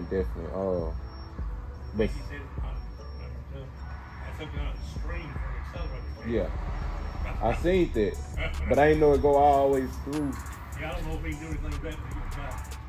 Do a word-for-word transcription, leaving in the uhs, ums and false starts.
definitely. Uh, but He said uh, had something on the screen for the accelerator. yeah, I seen that, but I didn't know it go all the way through. Yeah, I don't know if he can do anything better than you.